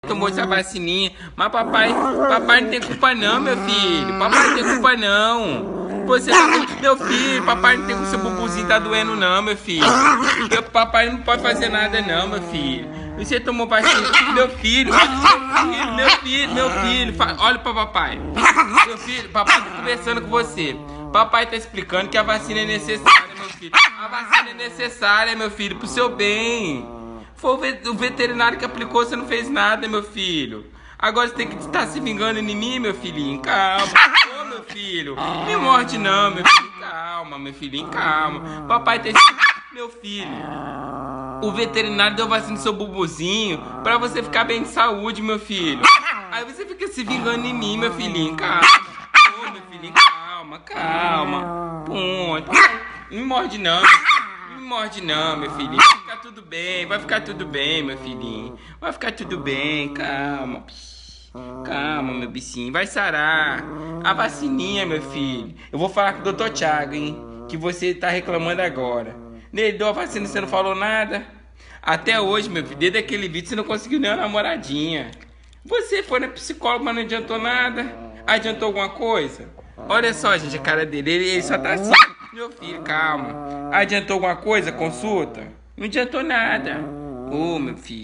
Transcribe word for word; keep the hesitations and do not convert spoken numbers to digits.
Tomou essa vacininha, mas papai, papai não tem culpa não, meu filho. Papai não tem culpa não. Você tá com... Meu filho, papai não tem com seu bubuzinho tá doendo não, meu filho. Meu papai não pode fazer nada não, meu filho. Você tomou vacina, meu filho, meu filho, meu filho, meu filho, olha pra papai. Meu filho, papai tá conversando com você. Papai tá explicando que a vacina é necessária, meu filho. A vacina é necessária, meu filho, pro seu bem. Foi o veterinário que aplicou, você não fez nada, meu filho. Agora você tem que estar se vingando em mim, meu filhinho. Calma. Ô, meu filho. Me morde não, meu filho. Calma, meu filhinho, calma. Papai tem... Meu filho. O veterinário deu vacina no seu bubuzinho pra você ficar bem de saúde, meu filho. Aí você fica se vingando em mim, meu filhinho. Calma. Ô, meu filhinho, calma, calma. Ponto. Não me morde não, meu filho. Não me morde não, meu filhinho. Vai ficar tudo bem, vai ficar tudo bem, meu filhinho. Vai ficar tudo bem, calma. Calma, meu bichinho, vai sarar. A vacininha, meu filho. Eu vou falar com o doutor Thiago, hein, que você tá reclamando agora. Ele deu a vacina e você não falou nada. Até hoje, meu filho, desde aquele vídeo você não conseguiu nem uma namoradinha. Você foi na psicóloga, mas não adiantou nada. Adiantou alguma coisa? Olha só, gente, a cara dele, ele, ele só tá assim. Meu filho, calma. Adiantou alguma coisa? Consulta? Não adiantou nada. Ô, oh, meu filho.